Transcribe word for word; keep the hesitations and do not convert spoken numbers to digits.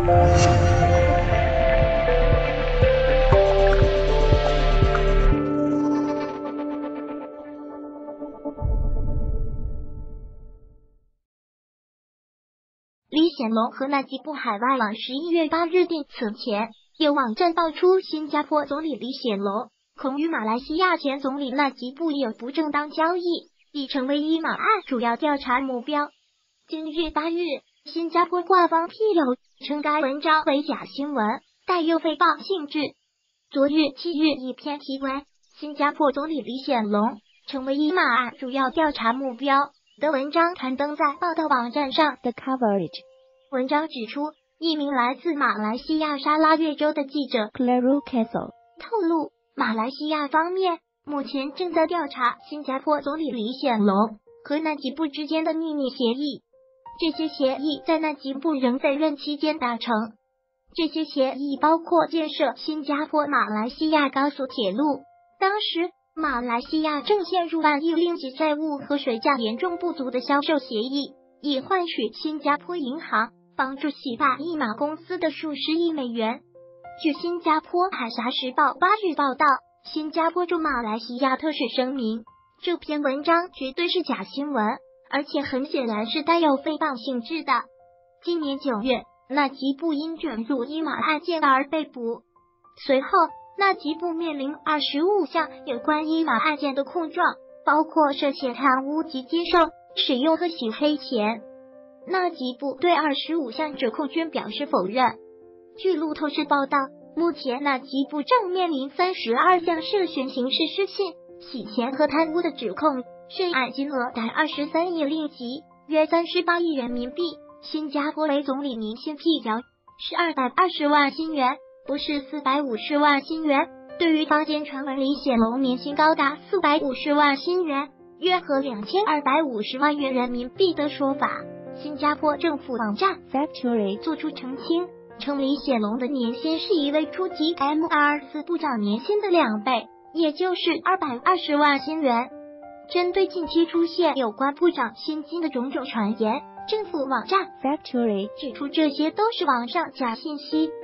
李显龙和纳吉布海外网十一月八日电。此前有网站爆出新加坡总理李显龙恐与马来西亚前总理纳吉布有不正当交易，已成为伊马案主要调查目标。今日八日，新加坡官方披露称该文章为假新闻，带有诽谤性质。昨日七日，一篇题为《新加坡总理李显龙成为伊马案主要调查目标》的文章刊登在报道网站上的 Coverage。 文章指出，一名来自马来西亚沙拉越州的记者 Claro Castle 透露，马来西亚方面目前正在调查新加坡总理李显龙和纳吉布之间的秘密协议，这些协议在纳吉布仍在任期间达成。这些协议包括建设新加坡马来西亚高速铁路，当时马来西亚正陷入万亿令吉债务和水价严重不足的销售协议，以换取新加坡银行帮助洗发一马公司的数十亿美元。据新加坡海峡时报八日报道，新加坡驻马来西亚特使声明，这篇文章绝对是假新闻，而且很显然是带有诽谤性质的。今年九月，纳吉布因卷入伊马案件而被捕，随后纳吉布面临二十五项有关伊马案件的控状，包括涉嫌贪污及接受、使用和洗黑钱。纳吉布对二十五项指控均表示否认。据路透社报道，目前纳吉布正面临三十二项涉嫌刑事失信、洗钱和贪污的指控，涉案金额达二十三亿令吉，约三十八亿人民币。新加坡为总理年薪辟谣是二百二十万新元，不是四百五十万新元。对于坊间传闻李显龙年薪高达四百五十万新元，约合两千二百五十万元人民币的说法，新加坡政府网站 Factory 做出澄清，称李显龙的年薪是一位初级 M R 四 部长年薪的两倍，也就是二百二十万新元。针对近期出现有关部长薪金的种种传言，政府网站 Factory 指出这些都是网上假信息。